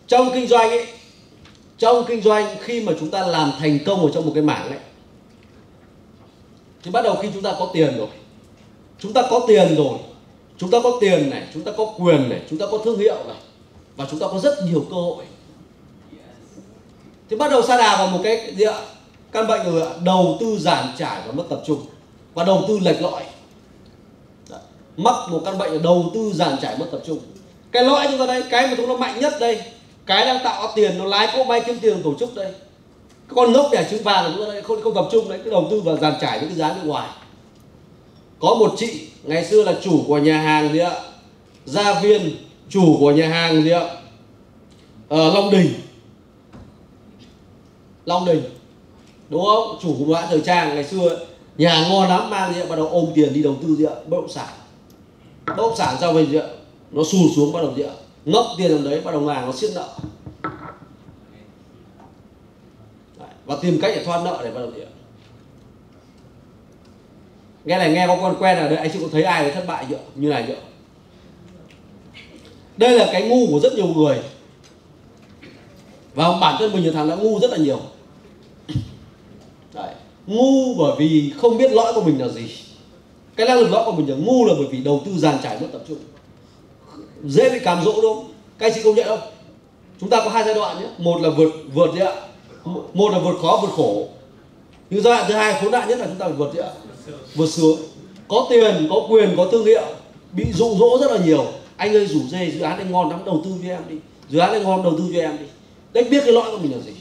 Trong kinh doanh ấy, trong kinh doanh khi mà chúng ta làm thành công ở trong một cái mảng ấy, thì bắt đầu khi chúng ta có tiền rồi, chúng ta có tiền rồi, chúng ta có tiền này, chúng ta có quyền này, chúng ta có thương hiệu này, và chúng ta có rất nhiều cơ hội, thì bắt đầu sa đà vào một cái gì ạ? Căn bệnh rồi ạ, đầu tư giàn trải và mất tập trung, và đầu tư lệch lõi. Mắc một căn bệnh là đầu tư giàn trải mất tập trung. Cái lõi chúng ta đây, cái mà chúng nó mạnh nhất đây, cái đang tạo tiền, nó lái cỗ bay kiếm tiền tổ chức đây, cái con ngốc đẻ trứng vàng của chúng ta đây không tập trung đấy, cái đầu tư vào giàn trải những cái giá bên ngoài. Có một chị ngày xưa là chủ của nhà hàng gì ạ? Gia Viên, chủ của nhà hàng gì ạ? Long Đình, đúng không? Chủ của một hãng thời trang ngày xưa, nhà hàng ngon lắm, mang gì ạ? Bắt đầu ôm tiền đi đầu tư gì ạ? Bất động sản sau về gì ạ? Nó sụt xuống, bắt đầu gì ạ? Ngốc tiền ở đấy, bắt đầu ngàn nó siết nợ. Đấy, và tìm cách để thoát nợ để bắt đầu gì ạ? Nghe này, nghe có con quen ở đây, anh chị có thấy ai đấy thất bại chưa? Như này chưa? Đây là cái ngu của rất nhiều người, và bản thân mình là thằng đã ngu rất là nhiều. Đấy, ngu bởi vì không biết lõi của mình là gì. Cái năng lực lõi của mình là ngu là bởi vì đầu tư giàn trải mất tập trung, dễ bị cám dỗ, đúng không? Các anh chị công nhận không? Chúng ta có hai giai đoạn nhé, một là vượt gì ạ? Một là vượt khó vượt khổ, nhưng giai đoạn thứ hai khốn nạn nhất là chúng ta phải vượt gì ạ? Vượt sướng. Có tiền, có quyền, có thương hiệu, bị dụ dỗ rất là nhiều. Anh ơi rủ dê, dự án này ngon lắm, đầu tư cho em đi, dự án này ngon, đầu tư cho em đi. Đấy, biết cái lõi của mình là gì.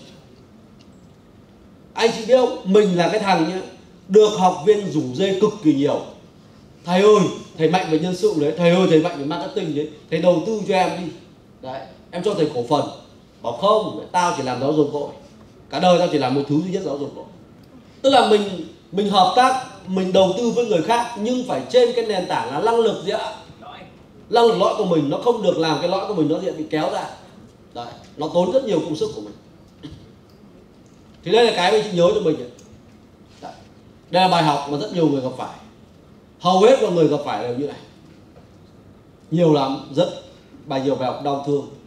Anh chị biết không, mình là cái thằng nhá, được học viên rủ dê cực kỳ nhiều. Thầy ơi, thầy mạnh về nhân sự đấy, thầy ơi, thầy mạnh về marketing đấy, thầy đầu tư cho em đi. Đấy, em cho thầy cổ phần. Bảo không, tao chỉ làm giáo dục thôi, cả đời tao chỉ làm một thứ duy nhất, giáo dục thôi. Tức là mình hợp tác, mình đầu tư với người khác, nhưng phải trên cái nền tảng là năng lực gì ạ? Năng lực lõi của mình, nó không được làm cái lõi của mình nó bị kéo ra. Đấy, nó tốn rất nhiều công sức của mình. Thì đây là cái mà chị nhớ cho mình. Đấy, đây là bài học mà rất nhiều người gặp phải. Hầu hết mọi người gặp phải đều như này. Nhiều lắm, rất nhiều bài học đau thương.